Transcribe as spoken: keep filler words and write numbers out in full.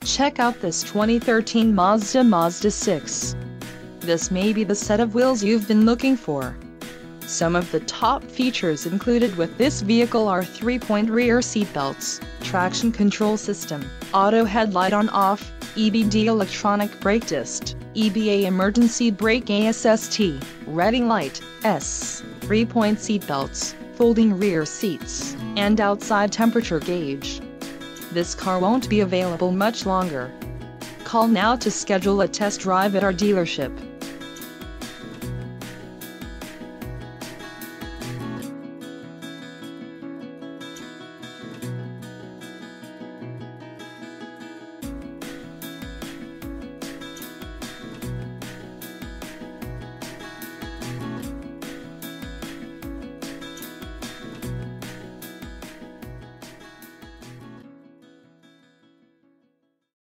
Check out this twenty thirteen Mazda Mazda six. This may be the set of wheels you've been looking for. Some of the top features included with this vehicle are three-point rear seatbelts, traction control system, auto headlight on-off, E B D electronic brake disc, E B A emergency brake assist, reading light, S, three-point seatbelts, folding rear seats, and outside temperature gauge. This car won't be available much longer. Call now to schedule a test drive at our dealership.